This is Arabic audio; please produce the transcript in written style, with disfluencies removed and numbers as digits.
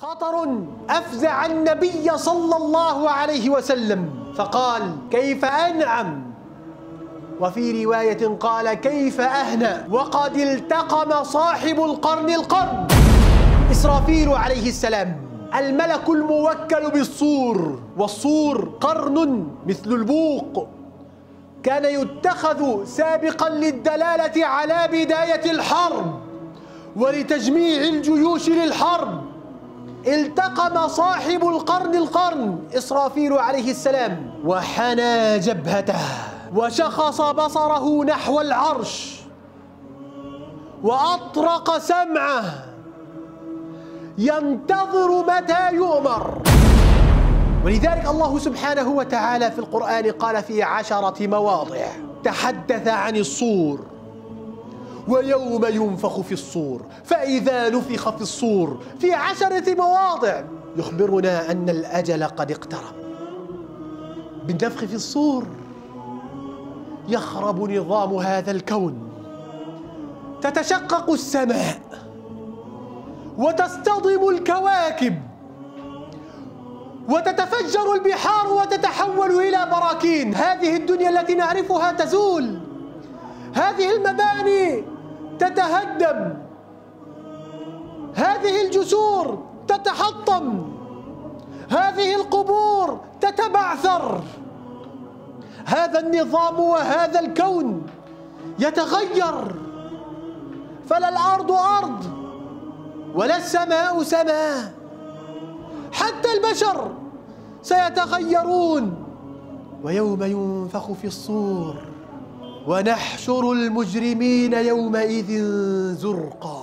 خطر أفزع النبي صلى الله عليه وسلم فقال: كيف أنعم؟ وفي رواية قال: كيف أهنأ؟ وقد التقم صاحب القرن إسرافيل عليه السلام، الملك الموكل بالصور، والصور قرن مثل البوق كان يتخذ سابقا للدلالة على بداية الحرب ولتجميع الجيوش للحرب. التقم صاحب القرن إسرافيل عليه السلام وحنى جبهته وشخص بصره نحو العرش وأطرق سمعه ينتظر متى يؤمر. ولذلك الله سبحانه وتعالى في القرآن قال في 10 مواضع تحدث عن الصور: ويوم ينفخ في الصور فإذا نفخ في الصور. في 10 مواضع يخبرنا أن الأجل قد اقترب. بالنفخ في الصور يخرب نظام هذا الكون، تتشقق السماء وتصطدم الكواكب وتتفجر البحار وتتحول إلى براكين. هذه الدنيا التي نعرفها تزول، هذه المباني تتهدم، هذه الجسور تتحطم، هذه القبور تتبعثر. هذا النظام وهذا الكون يتغير، فلا الأرض أرض ولا السماء سماء، حتى البشر سيتغيرون. ويوم ينفخ في الصور ونحشر المجرمين يومئذ زرقا.